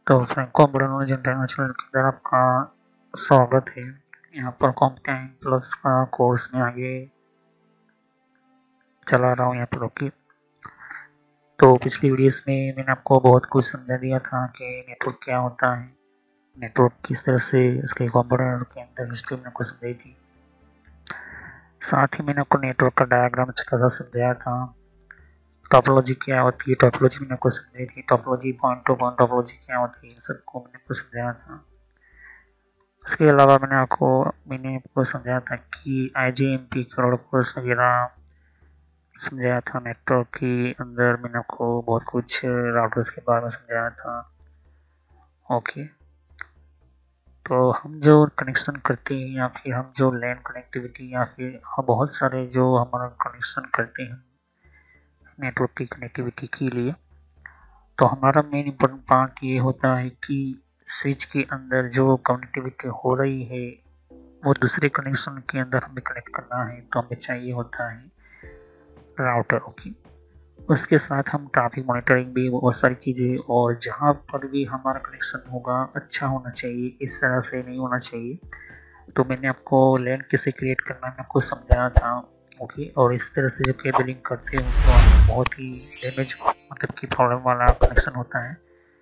तो Franco embedded knowledge international के अंदर आपका स्वागत है। यहाँ पर कॉम्पटेंट प्लस का कोर्स में आगे चला रहा हूँ यहाँ पर। ओके, तो पिछली वीडियोस में मैंने आपको बहुत कुछ समझा दिया था कि नेटवर्क क्या होता है, नेटवर्क किस तरह से इसके कंपोनेंट के अंदर हिस्ट्री मैंने आपको समझाई थी। साथ ही मैंने आपको नेटवर्क का डायग्राम अच्छा सा समझाया था। टोपोलॉजी क्या होती है, टोपोलॉजी मैंने आपको समझाई थी। Topology point to point topology क्या होती है, सबको मैंने आपको समझाया था। इसके अलावा मैंने आपको समझाया था कि IGMP करोड़ कोर्स वगैरह समझाया था। नेटवर्क के अंदर मैंने आपको बहुत कुछ राउटर्स के बारे में समझाया था। ओके, तो हम जो कनेक्शन करते हैं या फिर हम जो लैन कनेक्टिविटी या फिर हम बहुत सारे जो हमारा कनेक्शन करते हैं नेटवर्क की कनेक्टिविटी के लिए, तो हमारा मेन इम्पोर्टेंट पार्ट ये होता है कि स्विच के अंदर जो कनेक्टिविटी हो रही है वो दूसरे कनेक्शन के अंदर हमें कनेक्ट करना है, तो हमें चाहिए होता है राउटर। ओके, उसके साथ हम ट्रैफिक मॉनिटरिंग भी बहुत सारी चीज़ें, और जहाँ पर भी हमारा कनेक्शन होगा अच्छा होना चाहिए, इस तरह से नहीं होना चाहिए। तो मैंने आपको लैन कैसे क्रिएट करना है आपको समझाया था। ओके, और इस तरह से जो केबलिंग करते हैं तो बहुत ही डैमेज मतलब कि प्रॉब्लम वाला कनेक्शन होता है।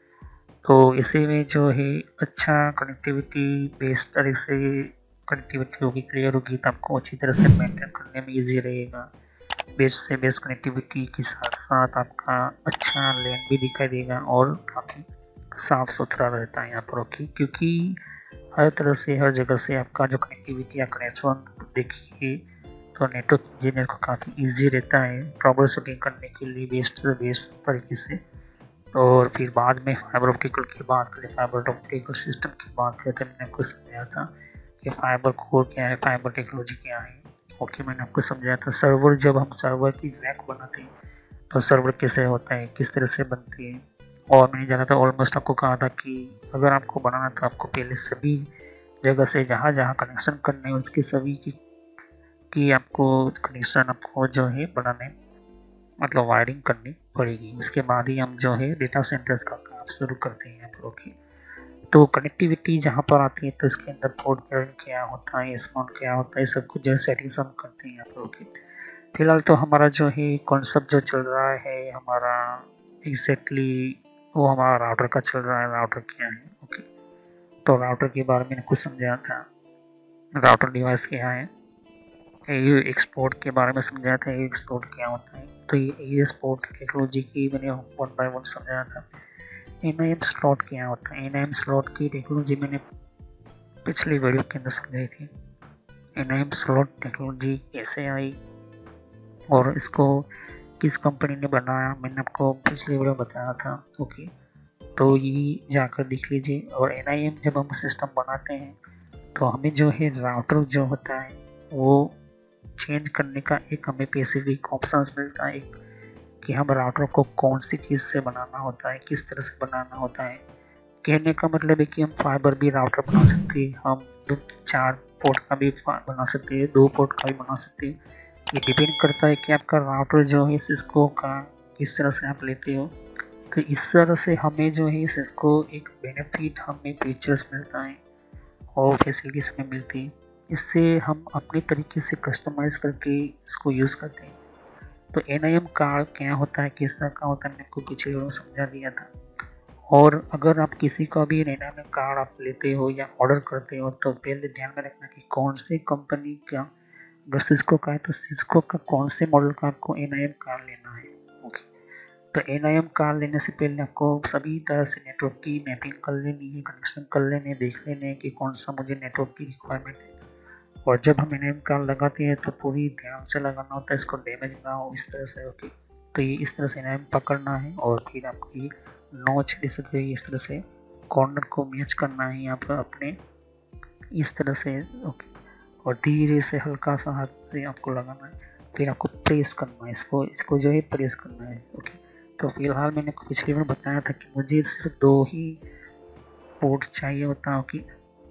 तो इसी में जो है अच्छा कनेक्टिविटी बेस्ड तरह से कनेक्टिविटी होगी, क्लियर होगी, तो आपको अच्छी तरह से मेंटेन करने में इजी रहेगा। बेस्ट से बेस्ट कनेक्टिविटी के साथ साथ आपका अच्छा लैन भी दिखाई देगा और काफ़ी साफ सुथरा रहता है यहाँ पर। ओके, क्योंकि हर तरह से हर जगह से आपका जो कनेक्टिविटी या कनेक्शन देखिए तो नेटवर्क इंजीनियर को काफ़ी इजी रहता है ट्रबल शूटिंग करने के लिए बेस्ट से बेस्ट तरीके से। और फिर बाद में फाइबर ऑप्टिकल की बात करें, फाइबर ऑप्टिकल सिस्टम की बात करें, तो मैंने आपको समझाया था कि फाइबर कोर क्या है, फाइबर टेक्नोलॉजी क्या है। ओके, मैंने आपको समझाया था सर्वर, जब हम सर्वर की रैक बनाते हैं तो सर्वर कैसे होता है, किस तरह से बनती है। और मैंने जाना था ऑलमोस्ट आपको कहा था कि अगर आपको बनाना था आपको पहले सभी जगह से जहाँ जहाँ कनेक्शन करने हैं उसके सभी की आपको कनेक्शन आपको जो है बनाने मतलब वायरिंग करनी पड़ेगी। उसके बाद ही हम जो है डेटा सेंटर्स का काम शुरू करते हैं यहाँ पर। ओके, तो कनेक्टिविटी जहाँ पर आती है तो इसके अंदर पोर्ट पेयरिंग क्या होता है, स्पॉन क्या होता है, सब कुछ जो है सेटिंग्स हम करते हैं यहाँ पर। ओके, फिलहाल तो हमारा जो है कॉन्सेप्ट जो चल रहा है हमारा एग्जैक्टली वो हमारा राउटर का चल रहा है। राउटर क्या है? ओके, तो राउटर के बारे में कुछ समझाया था, राउटर डिवाइस क्या है, AU एक्सपोर्ट के बारे में समझाया था, AU एक्सपोर्ट क्या होता है। तो ये AU एक्सपोर्ट टेक्नोलॉजी की मैंने 1 by 1 समझाया था। NIM स्लॉट क्या होता है, NIM स्लॉट की टेक्नोलॉजी मैंने पिछली वीडियो के अंदर समझाई थी। NIM स्लॉट टेक्नोलॉजी कैसे आई और इसको किस कंपनी ने बनाया, मैंने आपको पिछली वीडियो बताया था। ओके, तो ये जाकर देख लीजिए। और NIM जब हम सिस्टम बनाते हैं तो हमें जो है राउटर जो होता है वो चेंज करने का एक हमें स्पेसिफिक ऑप्शंस मिलता है कि हम राउटर को कौन सी चीज़ से बनाना होता है, किस तरह से बनाना होता है। कहने का मतलब है कि हम फाइबर भी राउटर बना सकते हैं, हम 4 पोर्ट का भी बना सकते हैं, 2 पोर्ट का भी बना सकते हैं। ये डिपेंड करता है कि आपका राउटर जो है सिस्को का किस तरह से आप लेते हो। तो इस तरह से हमें जो है सिस्को एक बेनिफिट हमें फीचर्स मिलता है और फैसिलिटीज हमें मिलती है। इससे हम अपने तरीके से कस्टमाइज़ करके इसको यूज़ करते हैं। तो NIM कार्ड क्या होता है, किस तरह का होता है, मैंने आपको पिछले वीडियो में समझा दिया था। और अगर आप किसी का भी NIM कार्ड आप लेते हो या ऑर्डर करते हो तो पहले ध्यान में रखना कि कौन सी कंपनी का, अगर सिस्को का है तो सिस्को का कौन से मॉडल का आपको NIM कार्ड लेना है। ओके, तो NIM कार्ड लेने से पहले आपको सभी तरह से नेटवर्क की मैपिंग कर लेनी है, कनेक्शन कर लेने, देख लेने हैं कि कौन सा मुझे नेटवर्क की रिक्वायरमेंट है। और जब हम NIM कार्ड लगाते हैं तो पूरी ध्यान से लगाना होता है, इसको डैमेज ना हो इस तरह से। ओके, तो ये इस तरह से NIM पकड़ना है और फिर आपको ये नॉच दे सकते हैं, इस तरह से कॉर्नर को मैच करना है यहाँ पर अपने इस तरह से। ओके, और धीरे से हल्का सा हाथ से आपको लगाना है, फिर आपको प्रेस करना है, इसको जो है प्रेस करना है। ओके, तो फिलहाल मैंने पिछली बार बताया था कि मुझे सिर्फ 2 ही पोर्ट चाहिए होता है कि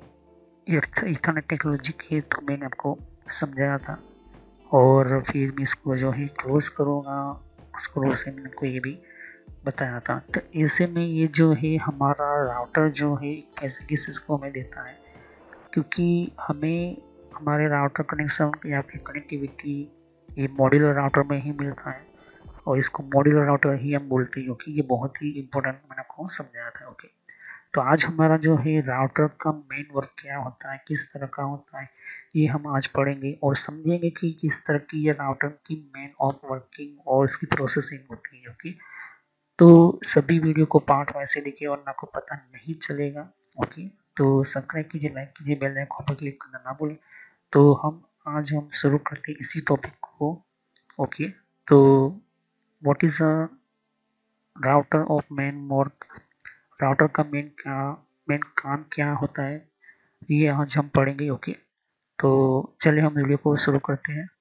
ईथरनेट टेक्नोलॉजी की, तो मैंने आपको समझाया था। और फिर मैं इसको जो है क्लोज करूँगा, क्लोज से मैंने आपको ये भी बताया था। तो ऐसे में ये जो है हमारा राउटर जो है फैसिलिटीज को हमें देता है, क्योंकि हमें हमारे राउटर कनेक्शन या फिर कनेक्टिविटी ये मॉड्यूलर राउटर में ही मिलता है, और इसको मॉड्यूलर राउटर ही हम बोलते हैं, क्योंकि ये बहुत ही इंपॉर्टेंट मैंने आपको समझाया था। ओके, तो आज हमारा जो है राउटर का मेन वर्क क्या होता है, किस तरह का होता है, ये हम आज पढ़ेंगे और समझेंगे कि किस तरह की ये राउटर की मेन ऑफ वर्किंग और इसकी प्रोसेसिंग होती है। ओके, तो सभी वीडियो को पार्ट वाइज से देखिए वरना आपको पता नहीं चलेगा। ओके, तो सब्सक्राइब कीजिए, लाइक कीजिए, बेल आइकन पर क्लिक करना ना भूलें। तो हम शुरू करते हैं इसी टॉपिक को। ओके, तो what is a router of main work, router का मेन काम क्या होता है, ये आज हम पढ़ेंगे। ओके, तो चलिए हम वीडियो को शुरू करते हैं।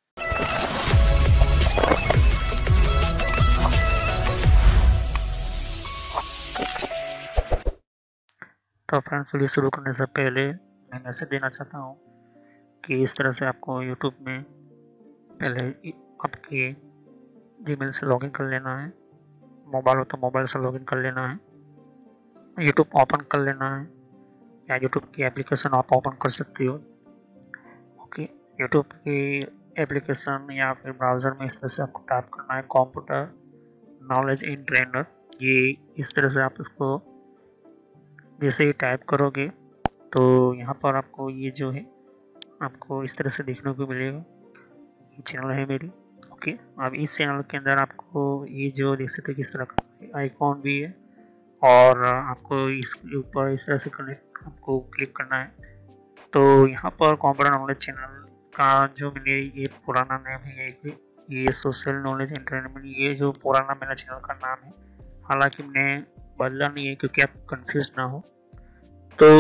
तो फ्रेंड्स, वीडियो शुरू करने से पहले मैं मैसेज देना चाहता हूँ कि इस तरह से आपको यूट्यूब में पहले आपके जीमेल से लॉगिन कर लेना है, मोबाइल हो तो मोबाइल से लॉगिन कर लेना है, यूट्यूब ओपन कर लेना है, या यूट्यूब की एप्लीकेशन आप ओपन कर सकते हो। ओके, यूट्यूब की एप्लीकेशन या फिर ब्राउज़र में इस तरह से आपको टाइप करना है कंप्यूटर नॉलेज इन ट्रेनर। ये इस तरह से आप इसको जैसे ही टाइप करोगे तो यहाँ पर आपको ये जो है आपको इस तरह से देखने को मिलेगा। ये चैनल है मेरी। ओके, अब इस चैनल के अंदर आपको ये जो देख सकते हो किस तरह का आइकॉन भी है, और आपको इसके ऊपर इस तरह से कनेक्ट आपको क्लिक करना है। तो यहाँ पर कंप्यूटर नॉलेज चैनल का जो मैंने ये पुराना नाम है, ये सोशल नॉलेज एंटरटेनमेंट, ये जो पुराना मेरा चैनल का नाम है, हालांकि मैंने बदला नहीं है क्योंकि आप कंफ्यूज ना हो। तो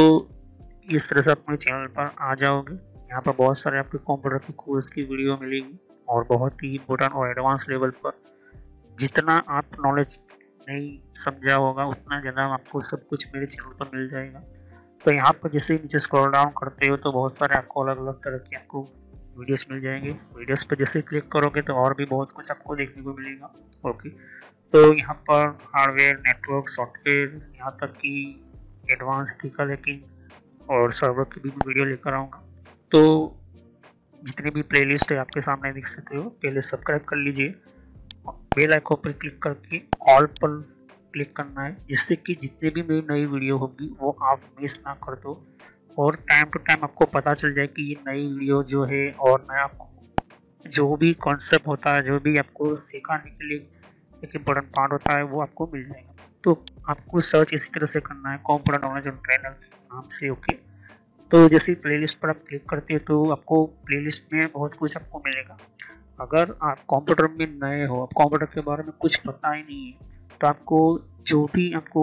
इस तरह से आप मेरे चैनल पर आ जाओगे। यहाँ पर बहुत सारे आपके कंप्यूटर की कोर्स की वीडियो मिलेगी, और बहुत ही इम्पोर्टेंट और एडवांस लेवल पर जितना आप नॉलेज नहीं समझा होगा उतना ज़्यादा आपको सब कुछ मेरे चैनल पर मिल जाएगा। तो यहाँ पर जैसे ही नीचे स्क्रॉल डाउन करते हो तो बहुत सारे आपको अलग अलग तरह के आपको वीडियोस मिल जाएंगे। वीडियोस पर जैसे क्लिक करोगे तो और भी बहुत कुछ आपको देखने को मिलेगा। ओके, तो यहाँ पर हार्डवेयर, नेटवर्क, सॉफ्टवेयर, यहाँ तक कि एडवांस एथिकल हैकिंग और सर्वर की भी वीडियो लेकर आऊँगा। तो जितनी भी प्लेलिस्ट है आपके सामने देख सकते हो। पहले सब्सक्राइब कर लीजिए, बेल आइकन पर क्लिक करके ऑल पर क्लिक करना है, जिससे कि जितने भी मेरी नई वीडियो होगी वो आप मिस ना कर दो, और टाइम टू टाइम आपको पता चल जाए कि ये नई वीडियो जो है और नया आपको जो भी कॉन्सेप्ट होता है, जो भी आपको सिखाने के लिए एक इम्पोर्टेंट पार्ट होता है, वो आपको मिल जाएगा। तो आपको सर्च इसी तरह से करना है कंप्यूटर नॉलेज ट्रेनर के नाम से। ओके, तो जैसे प्लेलिस्ट पर आप क्लिक करते हो तो आपको प्लेलिस्ट में बहुत कुछ आपको मिलेगा। अगर आप कंप्यूटर में नए हो, आप कंप्यूटर के बारे में कुछ पता ही नहीं है, तो आपको जो भी आपको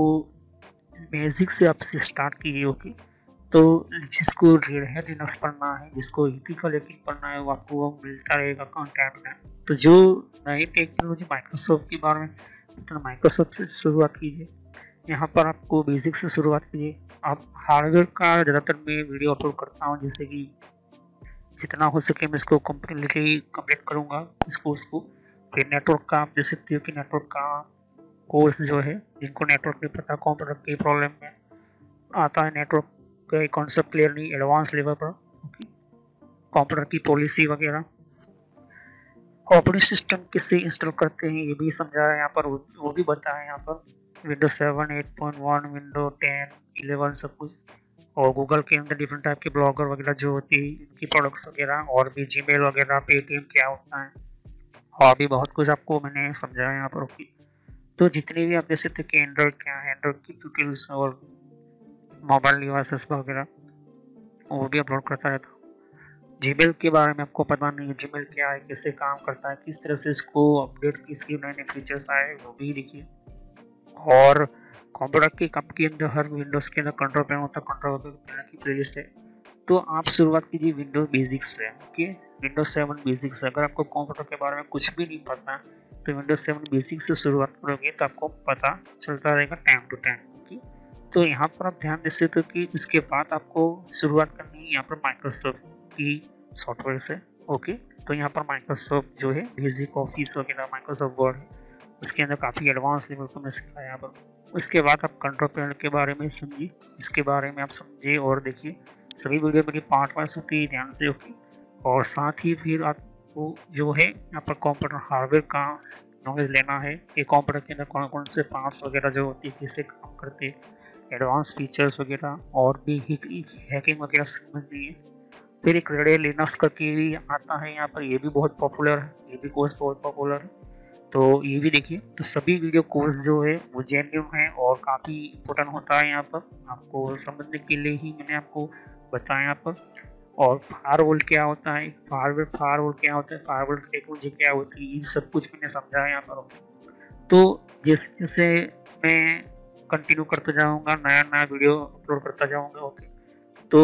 बेसिक से आपसे स्टार्ट कीजिए। ओके, तो जिसको रेड हैट लिनक्स पढ़ना है, जिसको एथिकल हैकिंग पढ़ना है, वो आपको वो मिलता रहेगा कंटेंट में। तो जो नई टेक्नोलॉजी माइक्रोसॉफ्ट के बारे में, तो माइक्रोसॉफ्ट से शुरुआत कीजिए। यहाँ पर आपको बेसिक से शुरुआत कीजिए। आप हार्डवेयर का ज़्यादातर मैं वीडियो अपलोड करता हूँ, जैसे कि जितना हो सके मैं इसको कम्प्लीटली कंप्लीट करूँगा इस कोर्स को। फिर नेटवर्क का आप देख सकते हो कि नेटवर्क का कोर्स जो है, जिनको नेटवर्क नहीं पता, कंप्यूटर की प्रॉब्लम में आता है, नेटवर्क का कॉन्सेप्ट क्लियर नहीं एडवांस लेवल पर, कंप्यूटर की पॉलिसी वगैरह, ऑपरेटिंग सिस्टम किससे इंस्टॉल करते हैं ये भी समझा है यहाँ पर, वो भी बताया है यहाँ पर। विंडोज 7, 8.1, विंडो 10, 11 सब कुछ, और गूगल के अंदर डिफरेंट टाइप के ब्लॉगर वगैरह जो होती है, इनकी प्रोडक्ट्स वगैरह, और भी जीमेल वगैरह, पेटीएम क्या होता है, और भी बहुत कुछ आपको मैंने समझाया यहाँ पर। ओके, तो जितने भी आप देख सकते हैं कि एंड्रॉइड क्या है, एंड्रॉइड की ट्यूटोरियल्स और मोबाइल डिवाइसेस वगैरह वो भी अपलोड करता रहता हूँ। जीमेल के बारे में आपको पता नहीं है, जीमेल क्या है, कैसे काम करता है, किस तरह से इसको अपडेट, इसके नए नए फीचर्स आए, वो भी देखिए। और कंप्यूटर के कप के अंदर हर विंडोज के अंदर कंट्रोल पैनल होता है, कंट्रोल पैनल की प्लेलिस्ट है। तो आप शुरुआत कीजिए विंडोज बेसिक्स से। Okay, Windows 7 basics. अगर आपको कंप्यूटर के बारे में कुछ भी नहीं पता तो विंडोज 7 बेसिक्स से शुरुआत करोगे तो आपको पता चलता रहेगा टाइम टू टाइम। ओके, तो यहाँ पर आप ध्यान दे सकते हो कि उसके बाद आपको शुरुआत करनी है यहाँ पर माइक्रोसॉफ्ट की सॉफ्टवेयर से। ओके, तो यहाँ पर माइक्रोसॉफ्ट जो है बेसिक ऑफिस वगैरह, माइक्रोसॉफ्ट वर्ड है, उसके अंदर काफ़ी एडवांस लेवल को मैं सिखाया यहाँ पर। उसके बाद आप कंट्रोल पैनल के बारे में समझिए, इसके बारे में आप समझिए और देखिए। सभी वीडियो मेरी पार्ट वाइज होती है, ध्यान से ओके। और साथ ही फिर आपको जो है यहाँ पर कंप्यूटर हार्डवेयर का नॉलेज लेना है कि कंप्यूटर के अंदर कौन कौन से पार्ट्स वगैरह जो होती है, कैसे काम करते हैं, एडवांस फीचर्स वगैरह, और भी हैकिंग वगैरह समझनी है। फिर एक रेड लिनक्स करके भी आता है यहाँ पर, ये भी बहुत पॉपुलर है, ये भी कोर्स बहुत पॉपुलर है, तो ये भी देखिए। तो सभी वीडियो कोर्स जो है वो जेन्युइन है और काफ़ी इम्पोर्टेंट होता है यहाँ पर, आपको समझने के लिए ही मैंने आपको बताया यहाँ पर। और फायरवॉल क्या होता है, फायरवॉल क्या होता है, फायरवॉल टेक्नोलॉजी क्या होती है, ये सब कुछ मैंने समझाया यहाँ पर। तो जैसे जैसे मैं कंटिन्यू करता जाऊँगा, नया नया वीडियो अपलोड करता जाऊँगा ओके। तो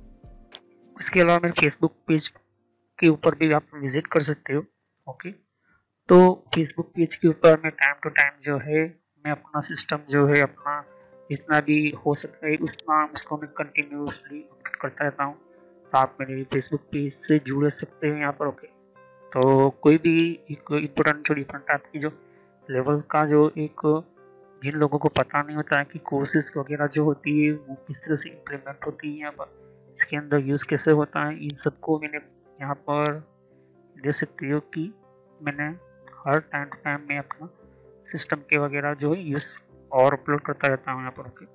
उसके अलावा मेरे फेसबुक पेज के ऊपर भी आप विजिट कर सकते हो ओके। तो फेसबुक पेज के ऊपर मैं टाइम टू टाइम जो है मैं अपना सिस्टम जो है अपना जितना भी हो सकता है उतना उसको मैं कंटिन्यूसली अपडेट करता रहता हूँ। तो आप मेरे फेसबुक पेज से जुड़ सकते हैं यहाँ पर ओके। तो कोई भी एक इम्पोर्टेंट जो डिफरेंट टाइप की जो लेवल का जो एक जिन लोगों को पता नहीं होता है कि कोर्सेज वगैरह जो होती है वो किस तरह से इम्प्लीमेंट होती है यहाँ पर, इसके अंदर यूज़ कैसे होता है, इन सबको मैंने यहाँ पर दे सकती हो कि मैंने हर टाइम टू टाइम में अपना सिस्टम के वगैरह जो है यूज़ और अपलोड करता रहता हूँ यहाँ पर ओके।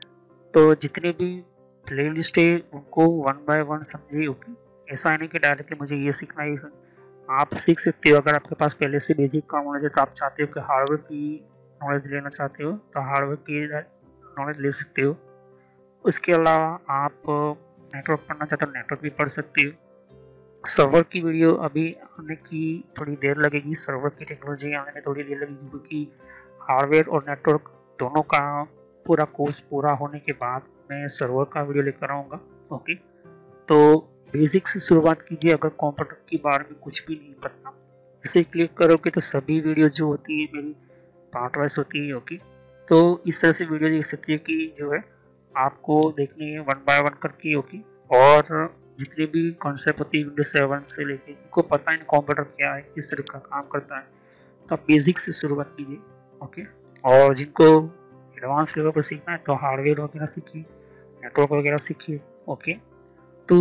तो जितने भी प्ले लिस्ट है उनको वन बाय वन समझिए ओके। ऐसा है नहीं कि डायरेक्टली मुझे ये सीखना है, आप सीख सकते हो। अगर आपके पास पहले से बेसिक का नॉलेज है तो आप चाहते हो कि हार्डवेयर की नॉलेज लेना चाहते हो तो हार्डवेयर की नॉलेज ले सकते हो। उसके अलावा आप नेटवर्क पढ़ना चाहते हो नेटवर्क भी पढ़ सकते हो। सर्वर की वीडियो अभी आने की थोड़ी देर लगेगी, सर्वर की टेक्नोलॉजी आने में थोड़ी देर लगेगी, क्योंकि हार्डवेयर और नेटवर्क दोनों का पूरा कोर्स पूरा होने के बाद मैं सर्वर का वीडियो लेकर आऊँगा ओके। तो बेसिक से शुरुआत कीजिए, अगर कंप्यूटर के बारे में कुछ भी नहीं पता इसे क्लिक करोगे तो सभी वीडियो जो होती है मेरी पार्ट वाइज होती है ओके। तो इस तरह से वीडियो देख सकती है कि जो है आपको देखनी है वन बाय वन करके ओके। और जितनी भी कॉन्सेप्ट होती है विंडोज 7 से लेके इनको पता है कंप्यूटर क्या है, किस तरह का काम करता है, तो आप बेसिक से शुरुआत कीजिए ओके। और जिनको एडवांस लेवल पर सीखना है तो हार्डवेयर वगैरह सीखिए, नेटवर्क वगैरह सीखिए ओके। तो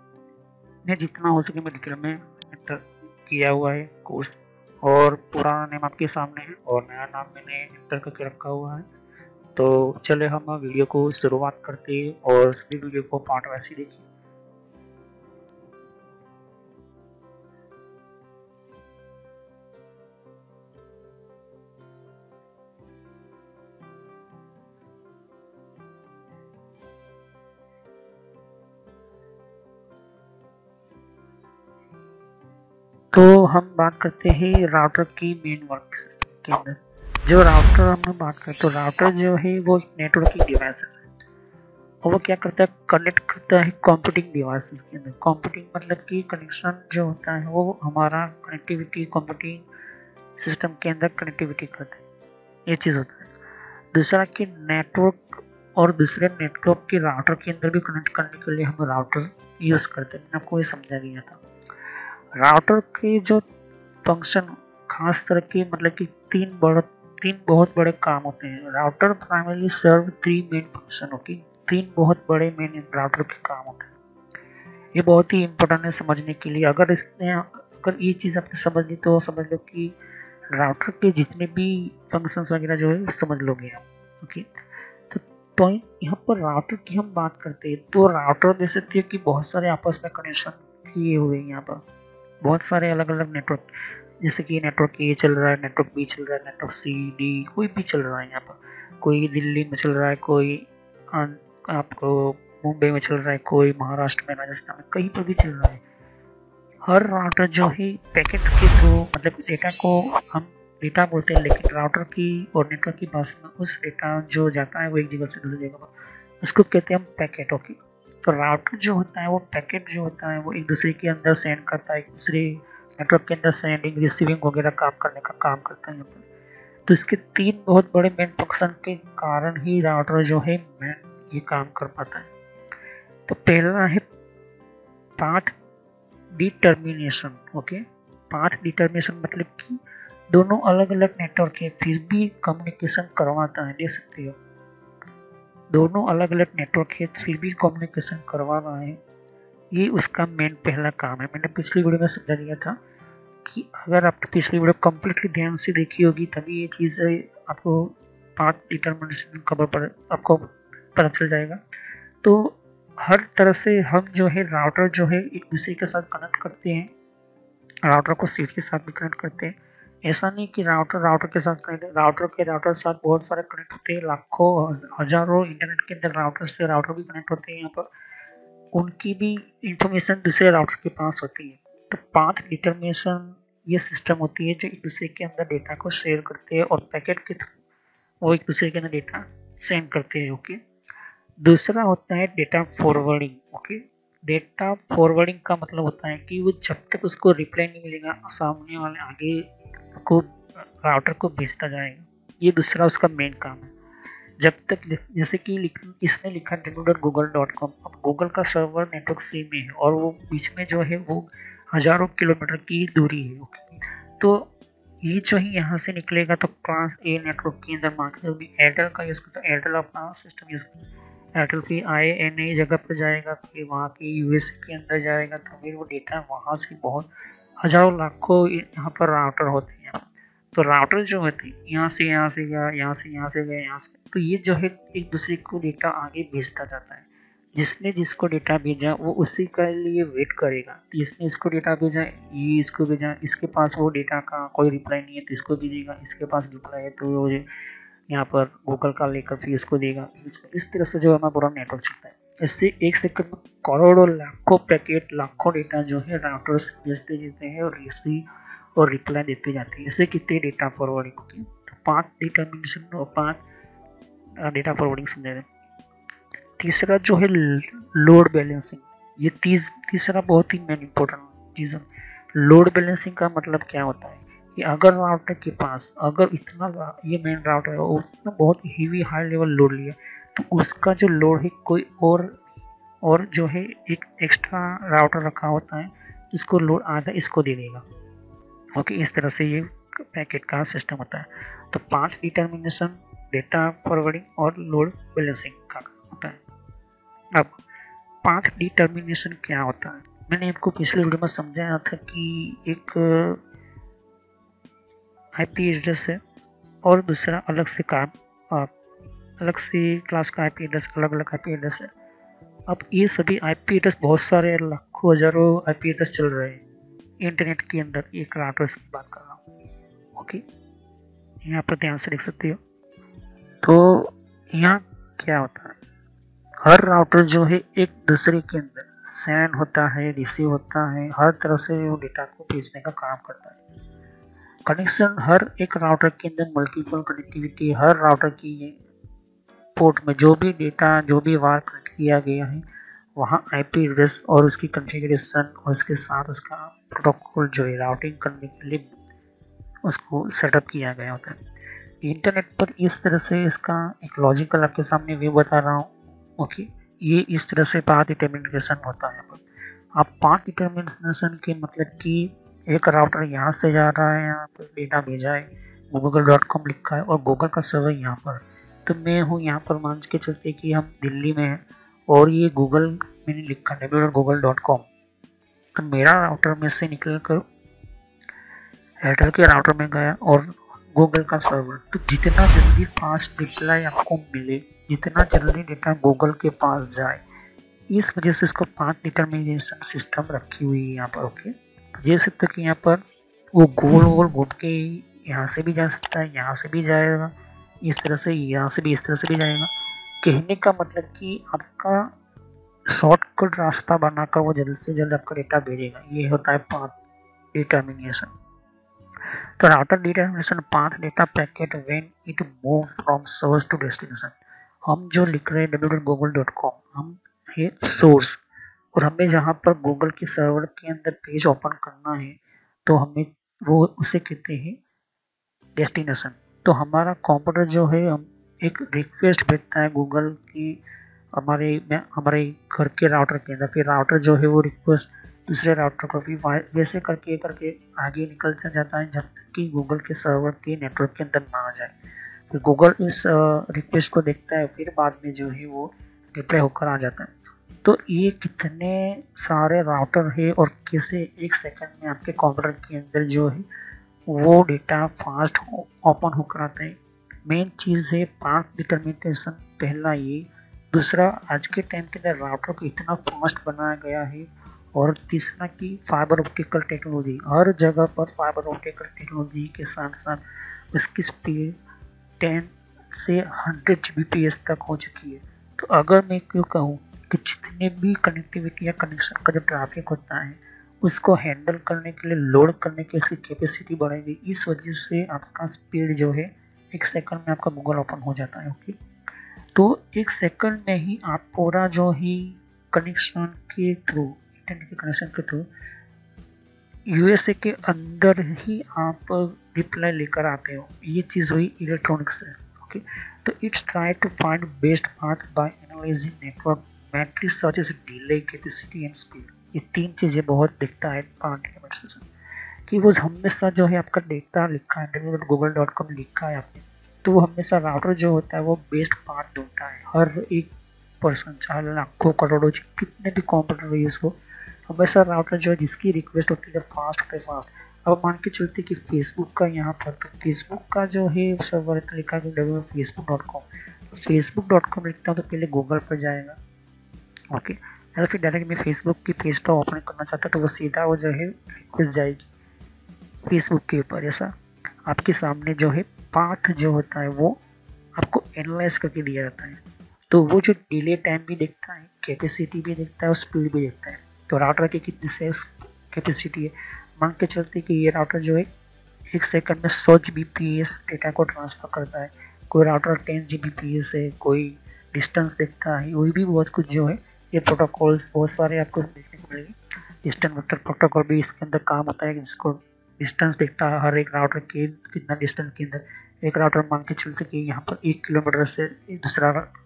मैं जितना हो सके मैं डिटेल में एंटर किया हुआ है कोर्स, और पुराना नेम आपके सामने है और नया नाम मैंने एंटर करके रखा हुआ है। तो चले हम वीडियो को शुरुआत करते हैं और सभी वीडियो को पार्ट वाइज ही देखिए। तो हम बात करते हैं राउटर की मेन वर्क के अंदर। जो राउटर हम बात करते तो राउटर जो है वो नेटवर्किंग डिवाइस है और वो क्या करता है, कनेक्ट करता है कंप्यूटिंग डिवाइसेस के अंदर। कंप्यूटिंग मतलब कि कनेक्शन जो होता है वो हमारा कनेक्टिविटी कंप्यूटिंग सिस्टम के अंदर कनेक्टिविटी करता है, ये चीज़ होता है। दूसरा कि नेटवर्क और दूसरे नेटवर्क के राउटर के अंदर भी कनेक्ट करने के लिए हम राउटर यूज़ करते हैं, मैंने आपको ये समझा दिया था। राउटर के जो फंक्शन खास तरह के मतलब कि तीन बहुत बड़े काम होते हैं। Router primarily serve 3 main function okay, 3 बहुत बड़े मेन राउटर के काम होते हैं। ये बहुत ही इम्पोर्टेंट है समझने के लिए। अगर ये चीज़ आपने समझ ली तो समझ लो कि राउटर के जितने भी फंक्शंस वगैरह जो है समझ लोगे आप ओके। तो यहाँ पर राउटर की हम बात करते हैं तो राउटर दे सकती है कि बहुत सारे आपस में कनेक्शन किए हुए हैं। यहाँ पर बहुत सारे अलग अलग नेटवर्क, जैसे कि नेटवर्क ए चल रहा है, नेटवर्क बी चल रहा है, नेटवर्क सी डी कोई भी चल रहा है। यहाँ पर कोई दिल्ली में चल रहा है, कोई आपको मुंबई में चल रहा है, कोई महाराष्ट्र में, राजस्थान में, कहीं पर भी चल रहा है। हर राउटर जो है पैकेट के थ्रू मतलब डेटा को हम डेटा बोलते हैं, लेकिन राउटर की और नेटवर्क की भाषा में उस डेटा जो जाता है वो एक जगह से दूसरी जगह पर उसको कहते हैं हम पैकेट ओके। तो राउटर जो होता है वो पैकेट जो होता है वो एक दूसरे के अंदर सेंड करता है, एक दूसरे नेटवर्क के अंदर सेंडिंग रिसीविंग वगैरह काम करने का काम करता है यहाँ पर। तो इसके 3 बहुत बड़े मेन फंक्शन के कारण ही राउटर जो है मेन ये काम कर पाता है। तो पहला है path determination okay. Path determination मतलब कि दोनों अलग अलग नेटवर्क है फिर भी कम्युनिकेशन करवाता है, देख सकते हो दोनों अलग अलग नेटवर्क है फिर भी कम्युनिकेशन करवा रहा है। ये उसका मेन पहला काम है। मैंने पिछली वीडियो में समझा दिया था कि अगर आपने पिछली वीडियो कंप्लीटली ध्यान से देखी होगी तभी ये चीज़ आपको पाथ डिटरमिनेशन खबर पर आपको पता चल जाएगा। तो हर तरह से हम जो है राउटर जो है एक दूसरे के साथ कनेक्ट करते हैं, राउटर को स्विच के साथ भी कनेक्ट करते हैं। ऐसा नहीं कि राउटर के साथ कनेक्ट, राउटर साथ बहुत सारे कनेक्ट होते हैं, लाखों हजारों इंटरनेट के अंदर राउटर से राउटर भी कनेक्ट होते हैं। यहाँ पर उनकी भी इंफॉर्मेशन दूसरे राउटर के पास होती है। तो पाथ डिटरमिनेशन ये सिस्टम होती है जो एक दूसरे के अंदर डेटा को शेयर करते हैं और पैकेट के थ्रू वो एक दूसरे के अंदर डेटा सेंड करते हैं। ओके, दूसरा होता है data forwarding. Okay, data forwarding का मतलब होता है कि वो जब तक उसको रिप्लाई नहीं मिलेगा सामने वाले आगे को राउटर को भेजता जाएगा। ये दूसरा उसका मेन काम है। जब तक जैसे कि इसने लिखा www.google.com, अब गूगल का सर्वर नेटवर्क सेम में है और वो बीच में जो है वो हजारों किलोमीटर की दूरी है। ओके, तो ये जो है यहाँ से निकलेगा तो क्लास ए नेटवर्क के अंदर मान के भी एयरटेल का यूज़ करता है, एयरटेल अपना सिस्टम यूज़ करता है, एयरटेल की INA जगह पर जाएगा, फिर वहाँ के USA के अंदर जाएगा, तो फिर वो डेटा वहाँ से बहुत हजारों लाखों यहाँ पर राउटर होते हैं। तो राउटर जो होते हैं यहाँ से गया, यहाँ से गया, यहाँ से, तो ये जो है एक दूसरे को डेटा आगे भेजता जाता है। जिसने जिसको डेटा भेजा वो उसी के लिए वेट करेगा। तो इसने इसको डेटा भेजा, ये इसको भेजा, इसके पास वो डेटा का कोई रिप्लाई नहीं है तो इसको भेजेगा, इसके पास रिप्लाई है तो वो यहाँ पर गूगल का लेकर फिर इसको देगा। इस तरह से जो हमारा पूरा नेटवर्क चलता है। इससे एक सेकंड में करोड़ों लाखों पैकेट, लाखों डेटा जो है राउटर्स भेजते जाते हैं और रिसीव और रिप्लाई देते जाते हैं। ऐसे कितने डेटा फॉरवर्डिंग होती है। तो पाथ डिटरमिनेशन और पाथ डेटा फॉरवर्डिंग समझे। तीसरा जो है लोड बैलेंसिंग, ये तीसरा बहुत ही मेन इंपॉर्टेंट चीज़ है। लोड बैलेंसिंग का मतलब क्या होता है कि अगर राउटर के पास अगर इतना ये मेन राउटर है और इतना बहुत हेवी हाई लेवल लोड लिया तो उसका जो लोड है कोई और जो है एक एक्स्ट्रा राउटर रखा होता है इसको लोड आधा इसको दे देगा। ओके, इस तरह से ये पैकेट का सिस्टम होता है। तो पाथ डिटरमिनेशन, डेटा फॉरवर्डिंग और लोड बैलेंसिंग का होता है। अब पाथ डिटरमिनेशन क्या होता है, मैंने आपको पिछले वीडियो में समझाया था कि एक IP एड्रेस है और दूसरा अलग से अलग से क्लास का IP एड्रेस, अलग अलग IP एड्रेस है। अब ये सभी IP एड्रेस बहुत सारे लाखों हजारों IP एड्रेस चल रहे हैं इंटरनेट के अंदर। एक राउटर की बात कर रहा हूँ। ओके, यहाँ पर ध्यान से देख सकते हो। तो यहाँ क्या होता है, हर राउटर जो है एक दूसरे के अंदर सेंड होता है, रिसीव होता है, हर तरह से वो डेटा को भेजने का काम करता है। कनेक्शन हर एक राउटर के अंदर मल्टीपल कनेक्टिविटी, हर राउटर की पोर्ट में जो भी डेटा जो भी वार कनेक्ट किया गया है वहाँ IP एड्रेस और उसकी कॉन्फ़िगरेशन और उसके साथ उसका प्रोटोकॉल जो है राउटिंग करने के लिए उसको सेटअप किया गया होता है। इंटरनेट पर इस तरह से इसका एक लॉजिकल आपके सामने व्यू बता रहा हूँ। ओके, ये इस तरह से पाथ डिटरमिनेशन होता है। अब पाथ डिटरमिनेशन के मतलब कि एक राउटर यहाँ से जा रहा है, यहाँ पर डेटा भेजा है, google.com लिखा है और गूगल का सर्वर यहाँ पर। तो मैं हूँ यहाँ पर, मान के चलते कि हम दिल्ली में हैं और ये गूगल मैंने लिखा www.google.com। तो मेरा राउटर में से निकल कर एयरटेल के राउटर में गया और गूगल का सर्वर। तो जितना जल्दी फास्ट रिप्लाई आपको मिले, जितना जल्दी डेटा गूगल के पास जाए, इस वजह से इसको पाथ डिटरमिनेशन सिस्टम रखी हुई है यहाँ पर। ओके, देख सकते हो कि यहाँ पर वो गोल गोल घूम के यहाँ से भी जा सकता है, यहाँ से भी जाएगा, इस तरह से यहाँ से भी, इस तरह से भी जाएगा। कहने का मतलब कि आपका शॉर्टकट रास्ता बनाकर वो जल्द से जल्द आपका डेटा भेजेगा। ये होता है पाथ डिटरमिनेशन। तो router determination path data packet when it move from source to destination. हम जो लिख रहे हैं www.google.com, हम है सोर्स और हमें जहाँ पर गूगल के सर्वर के अंदर पेज ओपन करना है तो हमें वो उसे कहते हैं डेस्टिनेशन। तो हमारा कंप्यूटर जो है हम एक रिक्वेस्ट भेजता है गूगल की हमारे घर के राउटर के अंदर, फिर राउटर जो है वो रिक्वेस्ट दूसरे राउटर को भी, वैसे करके करके आगे निकलता जाता है जब तक कि गूगल के सर्वर के नेटवर्क के अंदर ना आ जाए। फिर गूगल उस रिक्वेस्ट को देखता है, फिर बाद में जो है वो रिप्लाई होकर आ जाता है। तो ये कितने सारे राउटर है और कैसे एक सेकंड में आपके कंप्यूटर के अंदर जो है वो डेटा फास्ट ओपन होकर आता है। मेन चीज़ है पाथ डिटर्मिनेशन, पहला ये। दूसरा, आज के टाइम के अंदर राउटर को इतना फास्ट बनाया गया है। और तीसरा कि फाइबर ऑप्टिकल टेक्नोलॉजी, हर जगह पर फाइबर ऑप्टिकल टेक्नोलॉजी के साथ साथ उसकी स्पीड 10 से 100 Gbps तक हो चुकी है। तो अगर मैं क्यों कहूँ कि जितने भी कनेक्टिविटी या कनेक्शन का जो ट्रैफिक होता है उसको हैंडल करने के लिए, लोड करने की उसकी कैपेसिटी बढ़ेगी। इस वजह से आपका स्पीड जो है एक सेकंड में आपका गूगल ओपन हो जाता है। ओके, तो एक सेकंड में ही आप पूरा जो ही कनेक्शन के थ्रू, इंटरनेट के कनेक्शन के थ्रू यूएसए के अंदर ही आप रिप्लाई लेकर आते हो। ये चीज़ हुई इलेक्ट्रॉनिक्स से। ओके, तो it's try to find best path by analysing network matrix such as delay, capacity and speed. ये तीन चीज़ें बहुत दिखता है पाथ डिटरमिनेशन कि वो हमेशा जो है आपका डेटा लिखा है www.google.com लिखा है आपने, तो वो हमेशा राउटर जो होता है वो बेस्ट पाथ ढूंढता है। हर एक पर्सन, चाहे लाखों करोड़ों कितने भी कंप्यूटर यूज हो, हमेशा राउटर जो है जिसकी रिक्वेस्ट होती है फास्ट होता है फास्ट। अब मान के चलते कि फेसबुक का यहाँ पर, तो फेसबुक का जो है सर्वर लिखा है www.facebook.com, तो facebook.com लिखता हूँ तो पहले गूगल पर जाएगा। ओके, या फिर डायरेक्ट मैं फेसबुक की पेज पर ओपन करना चाहता तो वो सीधा वो जो है रिक्वेस्ट जाएगी फेसबुक के ऊपर। ऐसा आपके सामने जो है पाथ जो होता है वो आपको एनालाइज करके दिया जाता है। तो वो जो डिले टाइम भी देखता है, कैपेसिटी भी देखता है और स्पीड भी देखता है। तो राउटर की कितनी सेल्स कैपेसिटी है, मान के चलते कि ये राउटर जो है एक सेकंड में 100 Gbps डेटा को ट्रांसफर करता है। कोई राउटर 10 Gbps है, कोई डिस्टेंस देखता है, वही भी बहुत कुछ जो है ये प्रोटोकॉल्स बहुत सारे आपको देखने को मिलेंगे। डिस्टेंस वेक्टर प्रोटोकॉल भी इसके अंदर काम होता है, जिसको डिस्टेंस देखता है हर एक राउटर के कितना डिस्टेंस के अंदर। एक राउटर मान के चलते कि यहाँ पर 1 किलोमीटर से दूसरा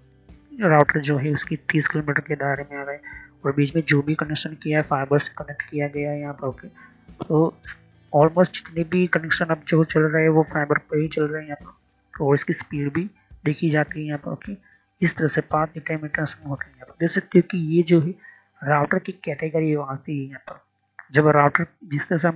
राउटर जो है उसकी 30 किलोमीटर के दायरे में आ रहा है, और बीच में जो भी कनेक्शन किया है फाइबर से कनेक्ट किया गया है यहाँ पर। ओके, तो ऑलमोस्ट जितने भी कनेक्शन अब जो चल रहे हैं वो फाइबर पर ही चल रहे हैं यहाँ पर, और इसकी स्पीड भी देखी जाती है यहाँ पर। ओके, इस तरह से पाथ डिटरमिनेशन होता है यहाँ पर। देख सकते हो कि ये जो है राउटर की कैटेगरी आती है यहाँ पर। जब राउटर जिस तरह से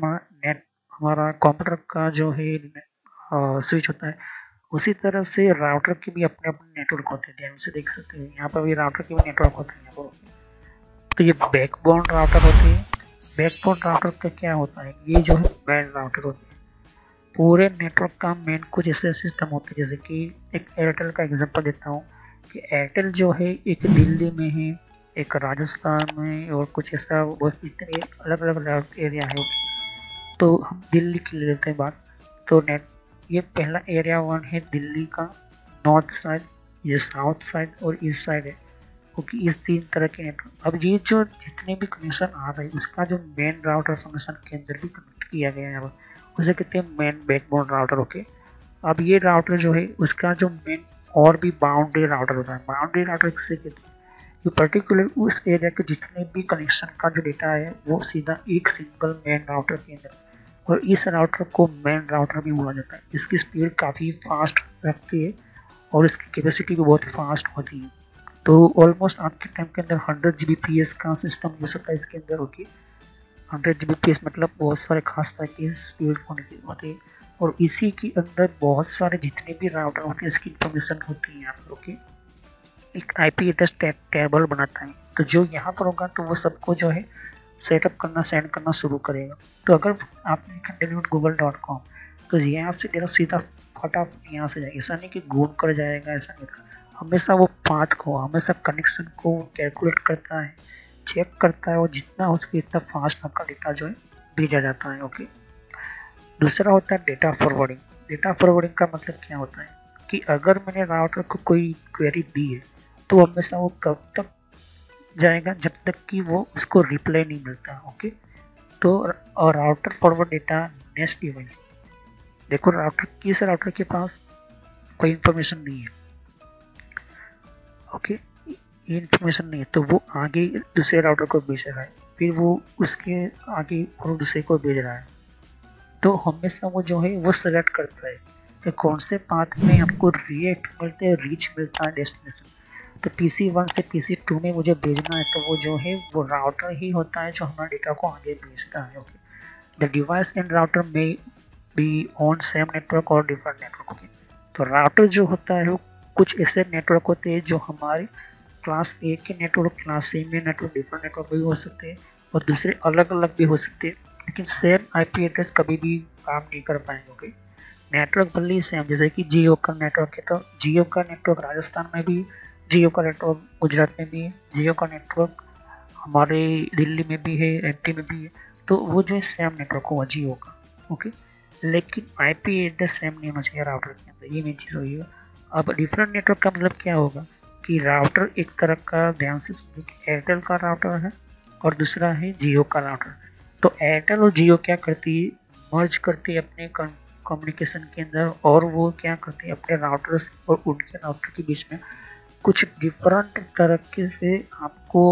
हमारा कंप्यूटर का जो है स्विच होता है, उसी तरह से राउटर के भी अपने अपने नेटवर्क होते हैं। ध्यान से देख सकते हैं यहाँ पर भी राउटर के भी नेटवर्क होते हैं यहाँ पर। तो ये बैकबोन राउटर होते हैं। बैकबोन राउटर का क्या होता है, ये जो है मेन राउटर होते हैं। पूरे नेटवर्क का मेन कुछ ऐसे सिस्टम होते हैं, जैसे कि एक एयरटेल का एग्जांपल देता हूँ कि एयरटेल जो है एक दिल्ली में है, एक राजस्थान में, और कुछ ऐसा बहुत इतने अलग अलग एरिया है। तो हम दिल्ली की ले लेते हैं बात। तो ये पहला एरिया 1 है दिल्ली का, नॉर्थ साइड, ये साउथ साइड और ईस्ट साइड है। क्योंकि इस 3 तरह के नेटवर्क, अब ये जो जितने भी कनेक्शन आ रहे हैं उसका जो मेन राउटर फंक्शन के अंदर भी कनेक्ट किया गया है, उसे कहते हैं मेन बैकबोन राउटर। ओके, अब ये राउटर जो है उसका जो मेन और भी बाउंड्री राउटर होता है। बाउंड्री राउटर किसे कहते हैं, ये पर्टिकुलर उस एरिया के जितने भी कनेक्शन का जो डेटा है वो सीधा एक सिंगल मेन राउटर के अंदर, और इस राउटर को मेन राउटर भी बोला जाता है। इसकी स्पीड काफ़ी फास्ट रखती है और इसकी कैपेसिटी भी बहुत फास्ट होती है। तो ऑलमोस्ट आपके टाइम के अंदर 100 Gbps का सिस्टम यूज होता है इसके अंदर। ओके, 100 Gbps मतलब बहुत सारे खास तरह की स्पीड होती है, और इसी के अंदर बहुत सारे जितने भी राउटर होते हैं इसकी इंफॉर्मेशन होती है यहाँ पर। ओके, एक IP एड्रेस टेबल बनाता है, तो जो यहाँ पर होगा तो वो सबको जो है सेटअप करना, सेंड करना शुरू करेगा। तो अगर आपने www.google.com, तो यहाँ से डेटा सीधा फटाफट यहाँ से जाएगा। ऐसा नहीं कि घूम कर जाएगा, ऐसा नहीं, हमेशा वो पाथ को, हमेशा कनेक्शन को कैलकुलेट करता है, चेक करता है, और जितना हो सके इतना फास्ट आपका डेटा जो है भेजा जाता है। ओके, दूसरा होता है डेटा फॉरवर्डिंग। डेटा फॉरवर्डिंग का मतलब क्या होता है कि अगर मैंने राउटर को कोई क्वेरी दी है तो हमेशा वो कब तक जाएगा, जब तक कि वो उसको रिप्लाई नहीं मिलता। ओके, तो और router forward data next device. देखो राउटर, किस राउटर के पास कोई इंफॉर्मेशन नहीं है, ओके, ये इंफॉर्मेशन नहीं है, तो वो आगे दूसरे राउटर को भेज रहा है। फिर वो उसके आगे और दूसरे को भेज रहा है, तो हमेशा वो जो है वो सेलेक्ट करता है कि कौन से पाथ में हमको रिएक्ट मिलते हैं, रीच मिलता है डेस्टिनेशन। तो PC1 से PC2 में मुझे भेजना है, तो वो जो है वो राउटर ही होता है जो हमारे डेटा को आगे भेजता है। Okay, the device and router में बी ऑन सेम नेटवर्क और डिफरेंट नेटवर्क। ओके, तो राउटर जो होता है वो कुछ ऐसे नेटवर्क होते हैं जो हमारे क्लास ए के नेटवर्क, क्लास ए में नेटवर्क, डिफरेंट नेटवर्क भी हो सकते हैं और दूसरे अलग अलग भी हो सकते हैं, लेकिन सेम आईपी एड्रेस कभी भी काम नहीं कर पाएंगे। ओके, नेटवर्क भले ही सेम, जैसे कि जियो का नेटवर्क है तो जियो का नेटवर्क राजस्थान में भी, जियो का नेटवर्क गुजरात में भी है, जियो का नेटवर्क हमारे दिल्ली में भी है, एमपी में भी है, तो वो जो है सेम नेटवर्क होगा जियो का। ओके, लेकिन आईपी एड्रेस सेम नहीं होना चाहिए राउटर के अंदर, ये मेन चीज़ होगी। अब डिफरेंट नेटवर्क का मतलब क्या होगा कि राउटर एक तरह का, ध्यान से समझिए कि एयरटेल का राउटर है और दूसरा है जियो का राउटर। तो एयरटेल और जियो क्या करती है, मर्ज करती है अपने कम्युनिकेशन के अंदर, और वो क्या करती है अपने राउटर्स और उनके राउटर के बीच में कुछ डिफरेंट तरीके से आपको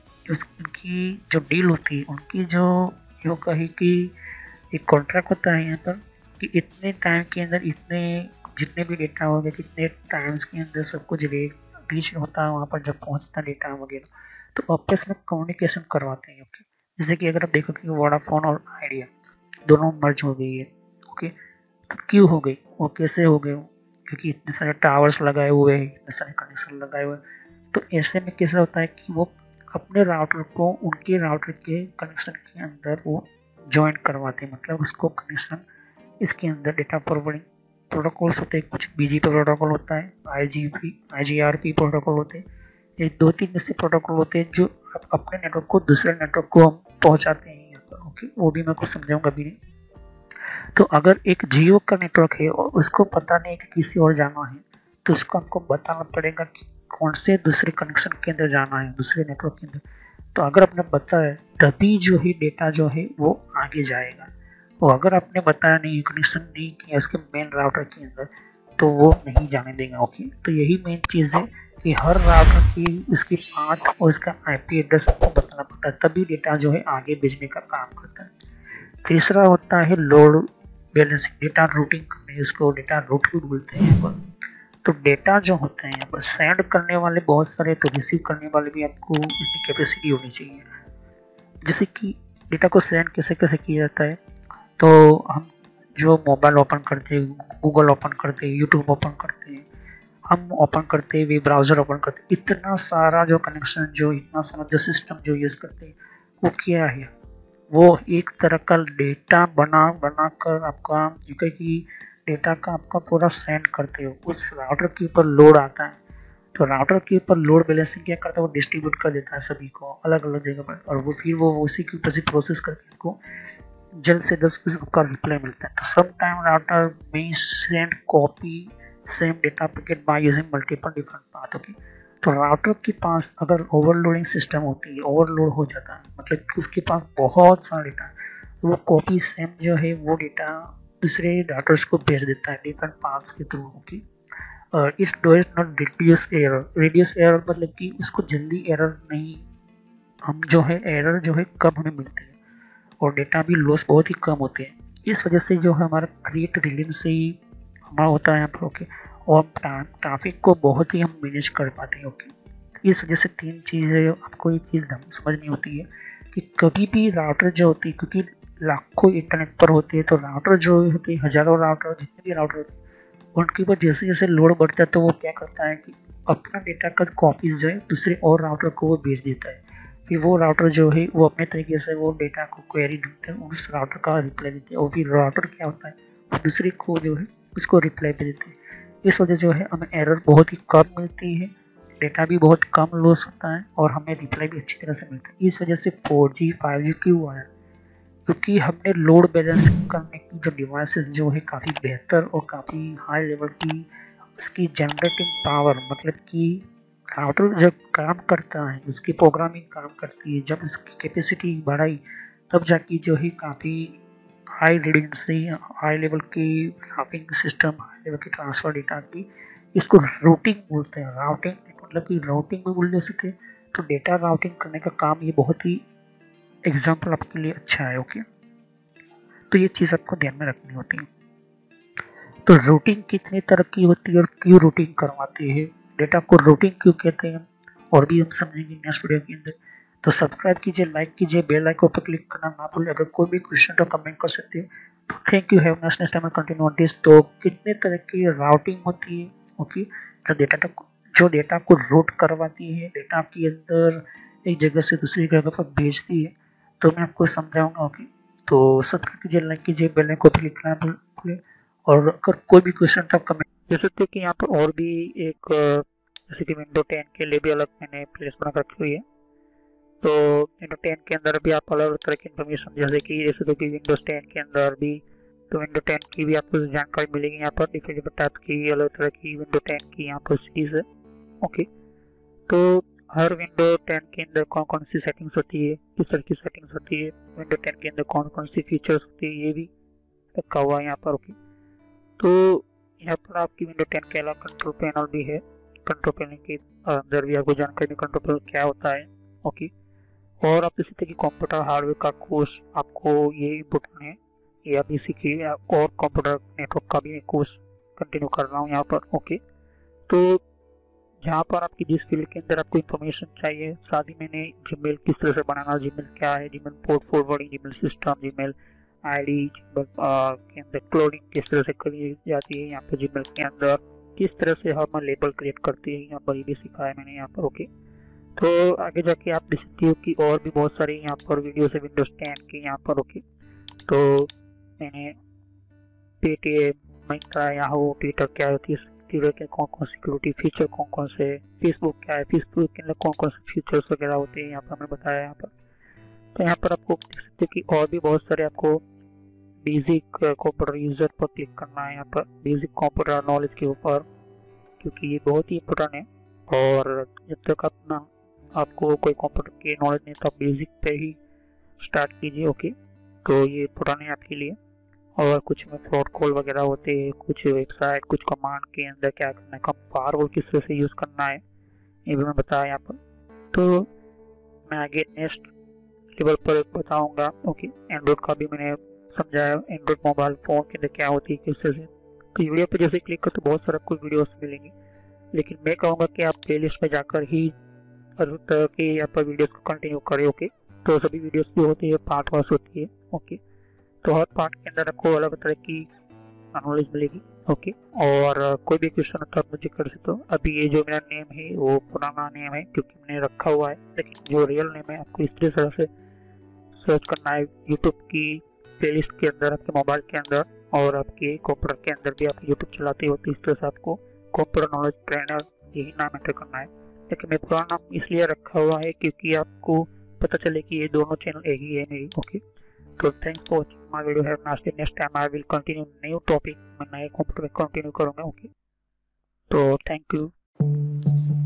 उनकी जो डील होती है, उनकी जो यूँ कही कि एक कॉन्ट्रैक्ट होता है यहाँ पर कि इतने टाइम के अंदर इतने जितने भी डेटा हो गए, कितने टाइम्स के अंदर सब कुछ रीच होता है वहाँ पर जब पहुँचता डेटा वगैरह, तो आपस में कम्युनिकेशन करवाते हैं। ओके, जैसे कि अगर आप देखो कि वोडाफोन और आइडिया दोनों मर्ज हो गई है। ओके, तो क्यों हो गई, वो कैसे हो गए, क्योंकि इतने सारे टावर्स लगाए हुए हैं, इतने सारे कनेक्शन लगाए हुए हैं, तो ऐसे में कैसा होता है कि वो अपने राउटर को उनके राउटर के कनेक्शन के अंदर वो ज्वाइन करवाते हैं, मतलब उसको कनेक्शन इसके अंदर डेटा फॉरवर्डिंग प्रोटोकॉल्स होते हैं, कुछ बीजीपी प्रोटोकॉल होता है, आईजीआरपी प्रोटोकॉल होते हैं, ये 2-3 ऐसे प्रोटोकॉल होते हैं जो अपने नेटवर्क को दूसरे नेटवर्क को हम पहुंचाते हैं यहाँ पर। ओके, वो भी मैं कुछ समझाऊंगा अभी नहीं। तो अगर एक जियो का नेटवर्क है और उसको पता नहीं कि किसी और जाना है, तो उसको हमको बताना पड़ेगा कि कौन से दूसरे कनेक्शन के अंदर जाना है, दूसरे नेटवर्क के अंदर। तो अगर आपने बताया तभी जो है डेटा जो है वो आगे जाएगा, और अगर आपने बताया नहीं, कनेक्शन नहीं किया उसके मेन राउटर के अंदर, तो वो नहीं जाने देगा। ओके, तो यही मेन चीज़ है कि हर राउटर की उसकी पाथ और उसका आईपी एड्रेस आपको बताना पड़ता है, तभी डेटा जो है आगे भेजने का काम करता है। तीसरा होता है लोड बैलेंसिंग, डेटा रूटिंग करने, उसको डेटा रूट भी बोलते हैं यहाँ पर। तो डेटा जो होते हैं यहाँ पर सेंड करने वाले बहुत सारे, तो रिसीव करने वाले भी आपको इतनी कैपेसिटी होनी चाहिए। जैसे कि डेटा को सेंड कैसे कैसे किया जाता है, तो हम जो मोबाइल ओपन करते हैं, गूगल ओपन करते हैं, यूट्यूब ओपन करते हैं, हम ओपन करते हैं, वेब ब्राउज़र ओपन करते हैं, इतना सारा जो कनेक्शन, जो इतना सारा जो सिस्टम जो यूज़ करते हैं, वो क्या है, वो एक तरह का डेटा बना कर आपका क्योंकि डेटा का आपका पूरा सेंड करते हो, उस राउटर के ऊपर लोड आता है, तो राउटर के ऊपर लोड बैलेंसिंग क्या करता है, वो डिस्ट्रीब्यूट कर देता है सभी को अलग अलग जगह पर, और वो फिर वो उसी के ऊपर से प्रोसेस करके आपको जल्द से जल्द उसका रिप्लाई मिलता है। तो सम टाइम राउटर में send copy same data packet by using multiple different path. Okay, तो राउटर के पास अगर ओवरलोडिंग सिस्टम होती है, ओवरलोड हो जाता है, मतलब कि उसके पास बहुत सारा डेटा है, वो कॉपी सेम जो है वो डेटा दूसरे राउटर्स को भेज देता है डिफरेंट पाथ्स के थ्रू। ओके, और इस डज नॉट रिड्यूस एरर मतलब कि उसको जल्दी एरर नहीं, हम जो है एरर जो है कम हमें मिलते हैं और डेटा भी लॉस बहुत ही कम होते हैं। इस वजह से जो है हमारा क्रिएट रिलेंसी हमारा होता है यहाँ पर। ओके, और ट्रैफिक को बहुत ही हम मैनेज कर पाते हैं। ओके, इस वजह से 3 चीज़ें आपको ये चीज़ समझनी होती है कि कभी भी राउटर जो होती है, क्योंकि लाखों इंटरनेट पर होते हैं, तो राउटर जो होते हैं, हज़ारों राउटर, जितने भी राउटर होते हैं, उनके ऊपर जैसे जैसे लोड बढ़ता है तो वो क्या करता है कि अपना डेटा का कॉपीज जो है दूसरे और राउटर को वो भेज देता है, फिर वो राउटर जो है वो अपने तरीके से वो डेटा को क्वेरी ढूंढते हैं, उस राउटर का रिप्लाई देते हैं, और फिर राउटर क्या होता है वो दूसरे को जो है उसको रिप्लाई भी देते हैं। इस वजह जो है हमें एरर बहुत ही कम मिलती है, डेटा भी बहुत कम लॉस होता है, और हमें रिप्लाई भी अच्छी तरह से मिलता है। इस वजह से 4G 5G क्यों आया, क्योंकि हमने लोड बैलेंस करने की जो डिवाइसेस जो है काफ़ी बेहतर और काफ़ी हाई लेवल की उसकी जनरेटिंग पावर, मतलब कि राउटर जब काम करता है, उसकी प्रोग्रामिंग काम करती है, जब उसकी कैपेसिटी बढ़ाई, तब जाके जो है काफ़ी हाई रिडेंसी, हाई लेवल की राउटिंग सिस्टम, हाई लेवल की ट्रांसफर डेटा की, इसको रूटिंग बोलते हैं। राउटिंग मतलब कि राउटिंग भी बोल दे सकते हैं। तो डेटा राउटिंग करने का काम ये बहुत ही एग्जाम्पल आपके लिए अच्छा है। ओके, तो ये चीज़ आपको ध्यान में रखनी होती है। तो रूटिंग कितनी तरह की होती है और क्यों रूटिंग करवाती है, डेटा को रूटिंग क्यों कहते हैं, और भी हम समझेंगे नेक्स्ट वीडियो के अंदर। तो सब्सक्राइब कीजिए, लाइक कीजिए, बेल आइकन पर क्लिक करना ना भूलें। अगर कोई भी क्वेश्चन तो कमेंट कर सकते हैं। तो thank you, have next time continue on this. तो कितने तरह की राउटिंग होती है, ओके, जो डेटा को रूट करवाती है, डेटा के अंदर एक जगह से दूसरी जगह पर भेजती है, तो मैं आपको समझाऊंगा। ओके, तो सब्सक्राइब कीजिए, लाइक कीजिए, बेल आइकन पर क्लिक करना भूलें। और अगर कोई भी क्वेश्चन तो आप कमेंट दे सकते हो कि यहाँ पर और भी एक जैसे कि विंडो 10 के लिए भी अलग मैंने प्लेलिस्ट बना रखी हुई है। तो विंडो 10 के अंदर भी आप अलग अलग तरह की इन्फॉर्मेशन जैसे तो कि विंडोज 10 के अंदर भी तो विंडो 10 की भी आपको जानकारी मिलेगी यहाँ पर। डिफरेंट टाइप की अलग तरह की विंडो 10 की यहाँ पर सीरीज है। ओके, तो हर विंडो 10 के अंदर कौन कौन सी सेटिंग्स होती है, किस तरह की सेटिंग्स होती है, विंडो 10 के अंदर कौन कौन सी फीचर्स होती है, ये भी रखा हुआ है यहाँ पर। ओके, तो यहाँ पर आपकी विंडो 10 के अलावा कंट्रोल पैनल भी है। कंट्रोल पैनल के अंदर भी आपको जानकारी कंट्रोल पैनल क्या होता है। ओके, और आप इसी तरह की कंप्यूटर हार्डवेयर का कोर्स आपको ये इम्पोर्टेंट है, ये आप इसी की और कंप्यूटर नेटवर्क का भी कोर्स कंटिन्यू कर रहा हूँ यहाँ पर। ओके, तो जहाँ पर आपकी जिस फील्ड के अंदर आपको इन्फॉर्मेशन चाहिए, साथ ही मैंने जीमेल किस तरह से बनाना, जीमेल क्या है, Gmail port forwarding, Gmail system, Gmail ID, Gmail के अंदर क्लोनिंग किस तरह से करी जाती है, यहाँ पर जीमेल के अंदर किस तरह से हम लेबल क्रिएट करते हैं, यहाँ पर ये भी सिखाया है मैंने यहाँ पर। ओके, तो आगे जाके आप देख सकते हो कि और भी बहुत सारे यहाँ पर वीडियो है विंडोज 10 के यहाँ पर। ओके, तो मैंने पेटीएम, मिंत्रा, याहू, ट्विटर क्या होती है, ट्विटर के कौन कौन सिक्योरिटी फीचर कौन कौन से, फेसबुक क्या है, फेसबुक के अंदर कौन कौन से फीचर्स वगैरह होते हैं यहाँ पर हमने बताया यहाँ पर। तो यहाँ पर आपको देख सकते हो कि और भी बहुत सारे आपको बेसिक कंप्यूटर यूजर पर क्लिक करना है यहाँ पर, बेसिक कंप्यूटर नॉलेज के ऊपर, क्योंकि ये बहुत ही इम्पोर्टेंट है। और जब तक अपना आपको कोई कंप्यूटर की नॉलेज नहीं तो आप बेसिक पे ही स्टार्ट कीजिए। ओके, तो ये इम्पोर्टेंट है आपके लिए। और कुछ में फ्रॉड कॉल वगैरह होते हैं, कुछ वेबसाइट, कुछ कमांड के अंदर क्या करना है, कब फायरवॉल किस तरह से यूज़ करना है, ये भी मैं बताया यहाँ पर। तो मैं आगे नेक्स्ट लेवल पर बताऊंगा। ओके, एंड्रॉइड का भी मैंने समझाया, एंड्रॉइड मोबाइल फ़ोन के अंदर क्या होती है किस तरह से। तो वीडियो पर जैसे क्लिक करते तो बहुत सारा कुछ वीडियोस मिलेंगे, लेकिन मैं कहूँगा कि आप प्लेलिस्ट में जाकर ही हर तरह के यहाँ पर वीडियोस को कंटिन्यू करें। ओके, तो सभी वीडियोस भी होती है, पार्ट वाइज होती है। ओके, तो हर पार्ट के अंदर आपको अलग तरह की नॉलेज मिलेगी। ओके, और कोई भी क्वेश्चन होता है आप मुझे कर सकते हो। अभी ये जो मेरा नेम है वो पुराना नेम है क्योंकि मैंने रखा हुआ है, लेकिन जो रियल नेम है आपको इस तरह से सर्च करना है यूट्यूब की प्लेलिस्ट के अंदर, आपके मोबाइल के अंदर, और आपके कंप्यूटर के अंदर भी आप यूट्यूब चलाते हो तो इस तरह से आपको कंप्यूटर नॉलेज ट्रेनर यही नाम एंटर करना है। लेकिन मैं पुराना नाम इसलिए रखा हुआ है क्योंकि आपको पता चले कि ये दोनों चैनल एक ही है मेरी। Okay, so thanks for watching my video. Have a nice day. Next time I will continue new topic. मैं नए कंप्यूटर में कंटिन्यू करूँगा। ओके, तो थैंक यू।